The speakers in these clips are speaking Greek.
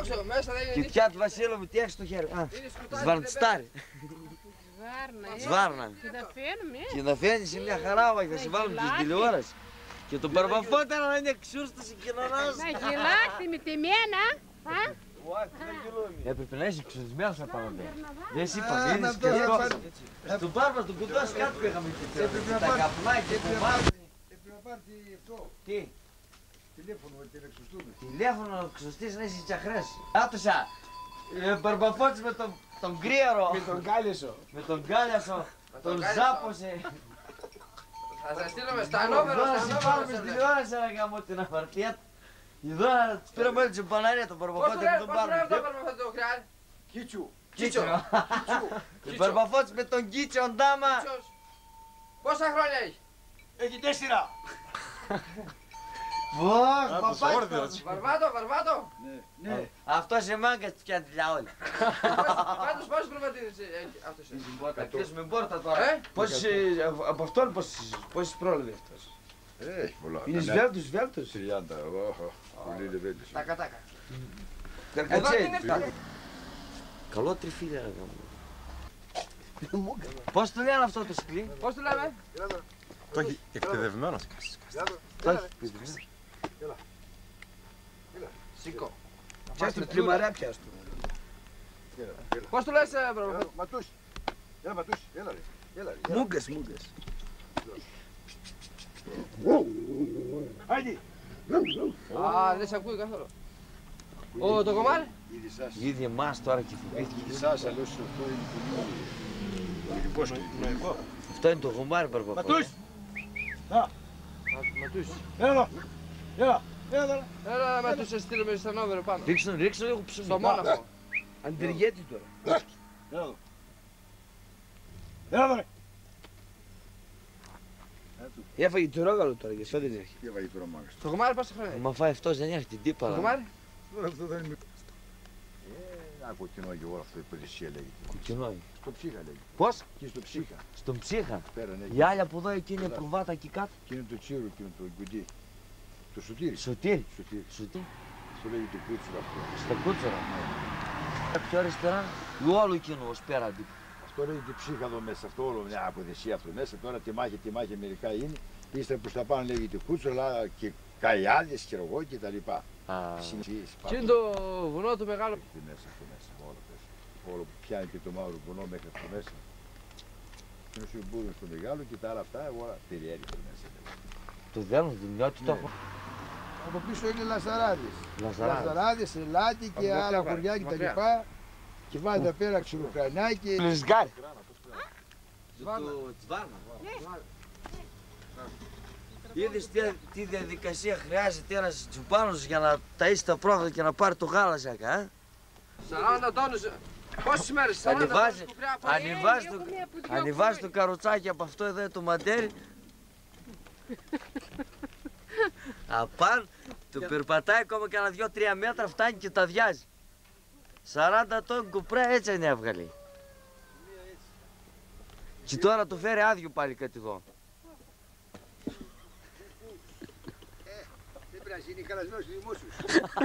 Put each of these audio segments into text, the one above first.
Όξο, μέσα δεν είναι. Κοιτιά του Βασίλου μου, τι έχεις στο χέρι. Σβαρντστάρι. Σβάρνα. Και να φαίνεις σε μια χαρά, θα σε βάλουμε στην τηλεόραση. Και τον Παρπαφώτα να είναι ξούρστος και κοινωνάς. Να γελάσει με τη μένα. Έπρεπε να είσαι ξουρισμένος απάνω. Δεν σου είπα, είδες και αυτό. Στον Πάρπα, τον κουντός κάτω πήγαμε και τα καπνάκια που μάθαμε. Έπρεπε να πάρει αυτό. Τι? Τηλέφωνο και να εξωστούμε. Τηλέφωνο να ξωστείς να είσαι τσαχρές. Άτωσα, Παρπαφώτης με τον Κρύαρο. Με τον Κάλεσο. Με τον Κάλιασο. Τον ζάπωσε. Θα σας στείλουμε στα νόμερα. Εδώ να σε πάρουμε στην τηλεόραση να κάνουμε την απαρτία. Εδώ να τους πήραμε όλη την παναρία τον Παρπαφώτη με τον Πώς Πάρπα. το Παρπαφώτη το χρειάζεται. Κίτσου. Κίτσο. Ο Παρπαφώτης με τον Κίτσο Ντάμα. Πόσα χρόνια έχει? Έχει 4. Βαρβάτο. Ναι. Αυτός είναι μάγκας του πιάνει τηλιά όλοι. Πάντως πόσες προβατήρες έχει αυτός? Θα κλείσουμε πόρτα τώρα. Από αυτόν πόσες πρόλαβε αυτός? Έχει πολλά. Είναι σβέλτος. 30. Πολύ λεβέντης. Τάκα. Καρκατσέλη. Καλό τριφύλι ρε γάμο. Πώς το λένε αυτό το σκλί? Πώς το λέμε? Το έχει εκπαιδευμένος. Σήκω. Πιάσ' την πλημαρά, πιάσ' του. Πώς το λες Παρπαφώτη? Ματούσι. Έλα Ματούσι, έλα ρε. Μούγκες. Άιντι. Α, δεν σε ακούει καθόλου. Το κομμάτι? Είδε εμάς τώρα και φοβήθηκε. Σας αλλιώς αυτό είναι πολύ νοικό. Αυτό είναι το γομάρι Παρπαφώτη. Ματούσι. Ματούσι. Έλα. Έλα με τους σε στείλουμε στα νόμερα πάνω. Ρίξτε λίγο ψωμί. Στο Μόναχο. Αντριέτη τώρα. Έλα εδώ ρε. Έφαγε το ρόγαλο τώρα και αυτό δεν έχει. Τι έβαγε τώρα μάγας. Το κομμάτι πόσα χρόνια έχει? Μα φάει αυτός δεν έχει την Το τύπα. κομμάτι? Αυτό δεν είναι. Κοκκινό και όλο αυτό η υπηρεσία λέγεται. Κουκκινό. Στο ψύχα λέγεται. Πώς? Και στο ψύχα. Στον ψύχα. Πέρα ναι. Η άλλη από εδώ εκεί είναι προβάτα εκεί κάτω. Και είναι το τσίρο και είναι το γκουντί. Το σωτήρι. Σωτήρι. Σωτήρι. Αυτό λέγεται κούτσουρα αυτό. Στα κούτσορα. Πιο αριστερά. Όλο εκείνο ως πέραντι. Αυτό λέγεται ψύχα εδώ μέσα. Αυτό όλο μια αποδεσία αυτό μέσα. Τώρα τη μάχη μερικά είναι. Ύστερα προς τα πάνω λέγεται κούτσουρα και καϊάδες και εγώ και τα λοιπά. Και είναι το βουνό του μεγάλο. Μέσα αυτό μέσα. Όλο που πιάνει και το μαύρο βουνό μέχρι αυτό μέσα. Είναι ο Συμπούρος στο μεγάλο και τα άλλα αυτά όλα περιέργεια μέσα. Το δένουν, την νιώτη το έχω. Από πίσω είναι Λαζαράδες. Λαζαράδες. Ελάτι και άλλα χωριά και τα λοιπά. Και βάζει εδώ πέρα ξυλοκρανάκι. Λεσγκάρι. Είδες τι διαδικασία χρειάζεται ένας τσουπάνος για να ταΐσει τα πρόβατα και να πάρει το γάλαζακα, 40 τόνους. Πόσες μέρες? 40 τόνους που πρέπει. ανεβάζει το καροτσάκι από αυτό εδώ το μαντέρι. Απάν, το περπατάει ακόμα κάνα 2-3 μέτρα, φτάνει και τα διάζει. 40 τόν κουπρά έτσι είναι έβγαλε. Και τώρα το φέρει άδειο πάλι κάτι εδώ. Δεν πειράζει, είναι καλασμένος στους δημόσιους.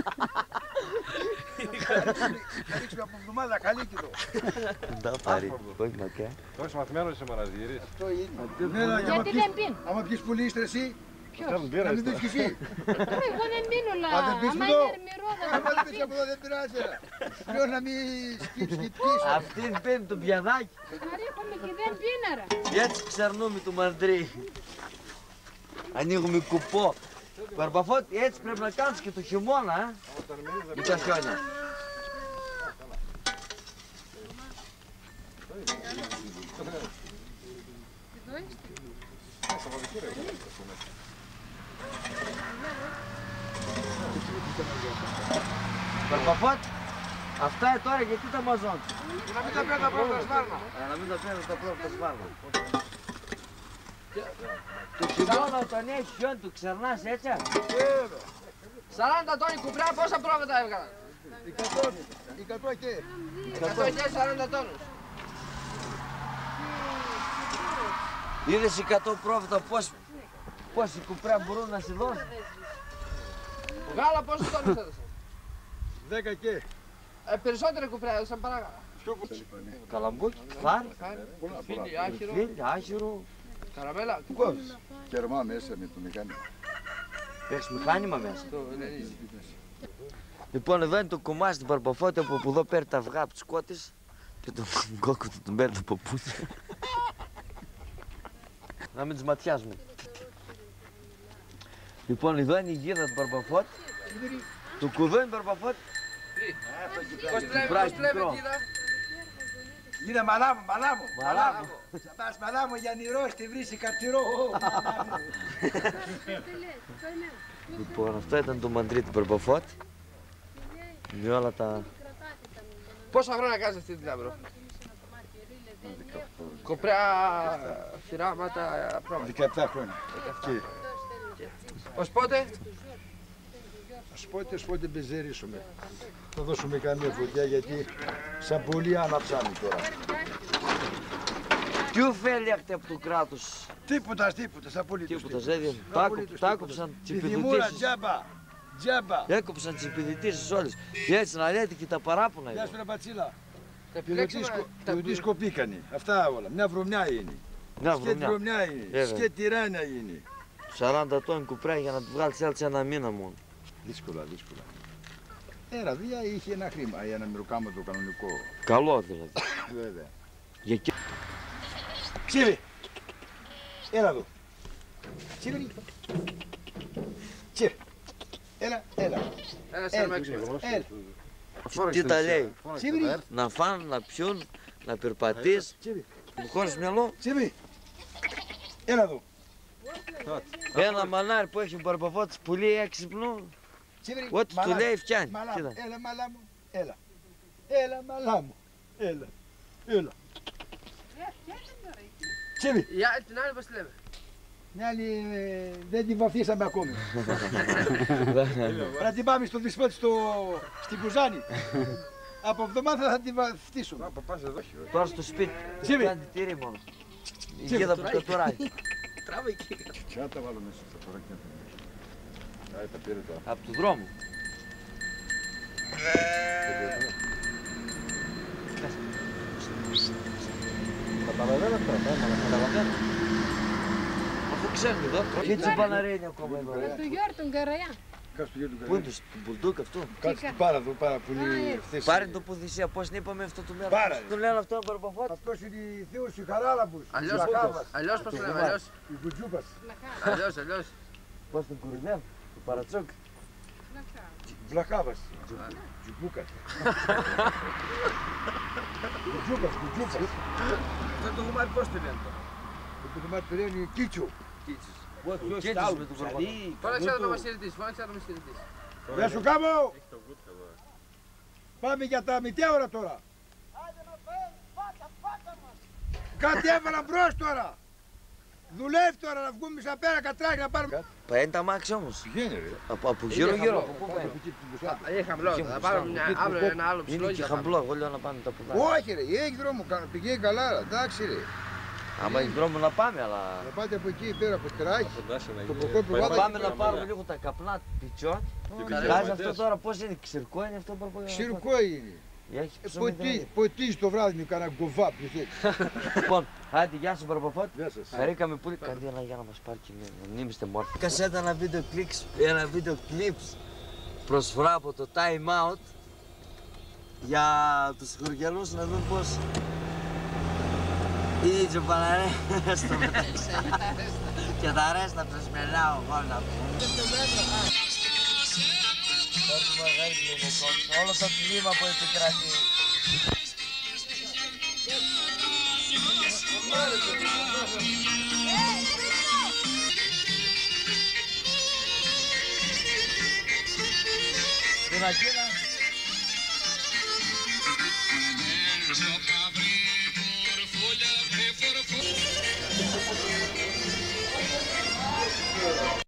Θα ρίξουμε από εβδομάδα χαλίκι εδώ. Δεν τα πάρει, όχι μακριά. Τώρα είσαι μαθημένος είσαι μαραζιερής. Αυτό είναι. Γιατί δεν πίνω. Άμα πιεις πολύ ύστερα εσύ, να μην πεις και εσύ. Εγώ δεν πίνω Αν δεν πεις άμα εδώ, είναι ερμηρόδα. άμα δεν πεις από εδώ δεν πειράζει. Λέω να μην σκύψεις και πεις. Αυτή παίρνει το πιανάκι. Ρίχνουμε και δεν πίναρα. Έτσι ξερνούμε το μαντρί. Ανοίγουμε κουπό. Παρπαφώτη, έτσι πρέπει να κάνεις και το χειμώνα, με τα χιόνια. Παρπαφώτη, αυτά είναι τώρα γιατί τα μαζώνουν. Να μην τα παίρνω τα πρώτα σβάρνα. Να μην τα παίρνω τα πρώτα σβάρνα. Το χειμώνα όταν έχει χιόνι του ξερνάς έτσι. 40 τόνοι κουπρά, πόσα πρόβατα έβγαλαν? 100 και. 100 και 40 τόνους. Είδες 100 πρόβατα πόσοι κουπρά μπορούν να σε δώσουν. Γάλα πόσους τόνους έδωσε? 10 και. Περισσότερα κουπρέα, σαν παράγα. Καλαμπούκι, φάρ, Φίλι, άχυρο, φίλι, άχυρο. καραμέλα. Κερμά μέσα με το μηχάνημα. Έχεις μηχάνημα μέσα. Το ενενίζει. Λοιπόν, εδώ είναι το κομμάτι στην Παρπαφώτη από που εδώ παίρνει τα αυγά από τους κότες και τον κόκκο του τον παίρνει από παππούδια. Να μην τους ματιάζουμε. Λοιπόν, εδώ είναι η γίδα του Παρπαφώτη. Το κουδό είναι Παρπαφώτη. Πώς πλέμε μικρό. κοίτα. Είδα μαλάμου, μαλάμου. Μαλάμου. Θα πας μαλάμου για νηρό, στη βρύση καρτηρό. Λοιπόν, αυτό ήταν το μαντρί του Παρπαφώτη. Με όλα τα... Πόσα χρόνια κάνεις αυτή τη δουλειά, μπρο? Κοπρέα, φυράματα, πράγματα. 17 χρόνια. Ως πότε? Σπότε μπεζερίσουμε. Θα δώσουμε καμία φωτιά γιατί σαν πολύ αναψάνει τώρα. Τι ωφέλη έχετε από το κράτος? Τίποτα, σαν πολύ. Τίποτα, ζέδια. Τα άκουψαν τις Πηδημούρα, επιδοτήσεις. τζάμπα. Τζάμπα. Έκοψαν τις επιδοτήσεις όλες. Έτσι να λέτε και τα παράπονα. Γεια σου ρε Πατσίλα. Θα επιλέξουμε τα Πηδωτής κοπήκανε. Αυτά όλα. Μια βρωμιά είναι. Μια Σκέτη βρωμιά. βρωμιά είναι. Βέβαια. Σκέτη ράνια είναι. 40 τόνοι κουπρέα για να του βγάλεις έτσι ένα μήνα μόνο. Δύσκολα. Ένα βία είχε ένα χρήμα για να μυροκάμα το κανονικό. Καλό δηλαδή. Βέβαια. Για εκεί. Τσίβι! Έλα εδώ. Τσίβι. Τσίβι. Έλα. Ένα σερμέξιμο. Έλα. Τι τα λέει? Τσίβι. Να φάνε, να πιούν, να περπατείς. Τσίβι. Μου χωρίς μυαλό. Τσίβι. Έλα εδώ. Ένα μανάρι που έχει ο Παρπαφώτης πολύ έξυπνο. Τσίβι. Ό,τι του λέει φτιάνει. Μαλάμου. Κοίτα. Έλα μαλάμου. Έλα μαλάμου. Έλα. Τσίβι. Για την άλλη πώς τη λέμε? Μια άλλη δεν την βαφτίσαμε ακόμη. Να την πάμε στο δυσπότη στην Κουζάνη. Από εβδομάδα θα την βαφτίσουμε. Τώρα στο σπίτι. Τσίβι. Κάνει τυρί μόνο. Η γίδα που το τουράει. Τράβα εκεί. Τι να τα βάλω μέσα στα φοράκια. Τα πήρε τώρα. Από του δρόμου. Καταλαβαίνω τώρα, αφού ξέρουν εδώ, και έτσι μπαναρίνει ακόμα εδώ. Το Γιώργο τον Καραγιά. Κάτσε το γιο του Πού είναι το μπουλντούκ αυτό? Κάτσε πάρα πολύ χθες. Πάρε το Πουδησία, πώς την είπαμε αυτό το μέρο. Πάρε. Τον λένε αυτό Παρπαφώτη. Αυτός είναι η Θεός η Χαράλαμπους. Αλλιώς πώς τη λέμε, αλλιώς. Η Κουτζούπας. Αλλιώς. Πώς τον κορυδεύουν, το παρατσούκ. Βλαχάβας. Τζουμπούκας. Κουτζούπας. Αυτό το γουμάρι πώς τη λένε? Το κομμάτι του λένε Κίτσου. Κίτσις με τον Παρπαφώτη. Φώναξε να το μας χαιρετήσει, φώναξε να το μας χαιρετήσει. Γεια σου Κάμο. Πάμε για τα μητέωρα τώρα. Κάτι έβαλα μπρος τώρα. Δουλεύει τώρα να βγούμε σαν πέρα κατράκι να πάρουμε. Πάει τα μάξι όμως. Πηγαίνει ρε. Από γύρω γύρω. Από πού πάει? Είναι χαμηλό, θα πάρουμε αύριο ένα άλλο ψηλό. Είναι και χαμπλό, εγώ λέω να πάμε τα πουδά. Όχι ρε, έχει δρόμο, πηγαίνει καλά, εντάξει ρε. Άμα έχει δρόμο να πάμε, αλλά... Να πάτε από εκεί πέρα από τεράκι. Το Να κοκόπι πάμε να πάρουμε λίγο τα καπνά πιτσόν. Κάζει αυτό τώρα πώς είναι, ξυρκό είναι αυτό Παρπαφώτη? Ξηρκό είναι. Έχει ψωμί δηλαδή. Ποτίζει το βράδυ με κανένα γκοβά ποιος θέλει. Λοιπόν, άντε γεια σου Παρπαφώτη. Γεια σας. Χαρήκαμε πολύ. Κάντε ένα για να μας πάρει και να μην είστε μόρφοι. Κασέτα ένα βίντεο clips προσφορά από το Time Out για τους χωριανούς να δουν πώς είναι η τζομπαναρέ στο μεταξύ και τα ρέστα τους μελάω εγώ να πω. Όλο το κλίμα που επικρατεί. Στην Αθήνα.